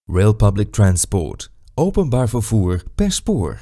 Rail Public Transport. Openbaar vervoer per spoor.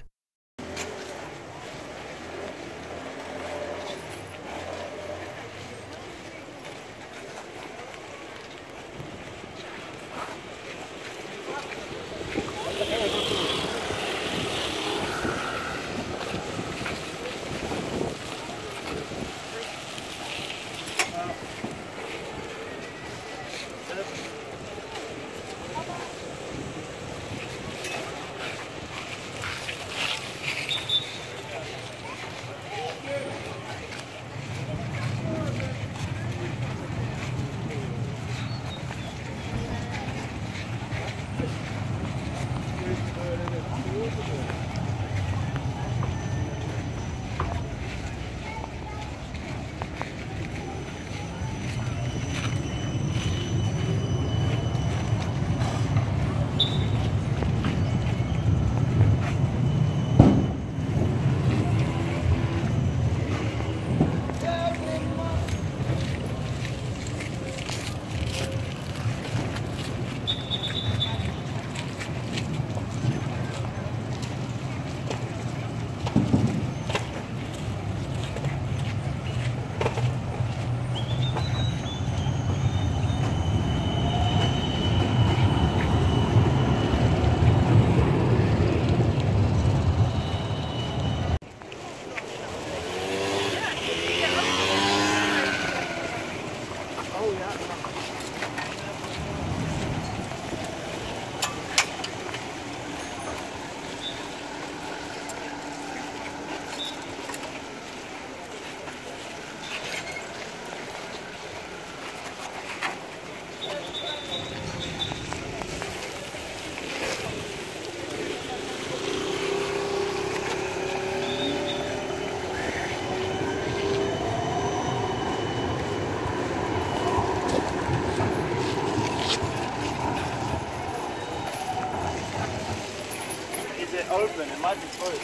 Open, it might be closed.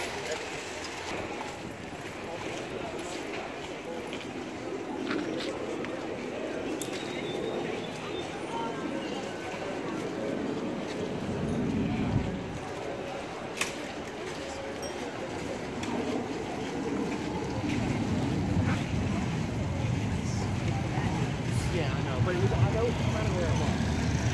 Yeah, I know, but I know it's kind of where it was.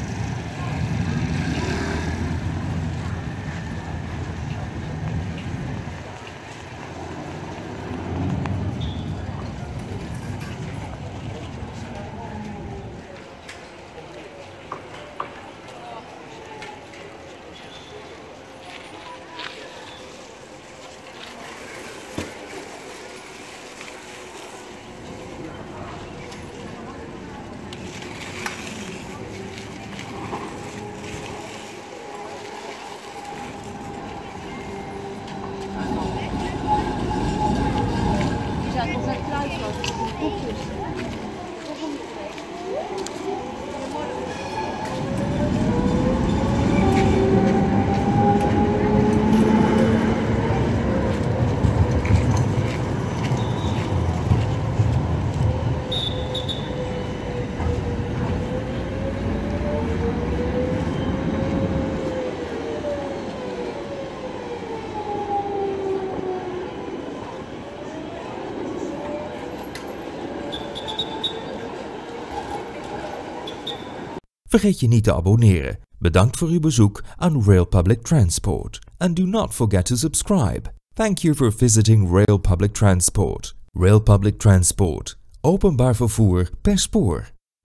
Vergeet je niet te abonneren. Bedankt voor uw bezoek aan Rail Public Transport. And do not forget to subscribe. Thank you for visiting Rail Public Transport. Rail Public Transport. Openbaar vervoer per spoor.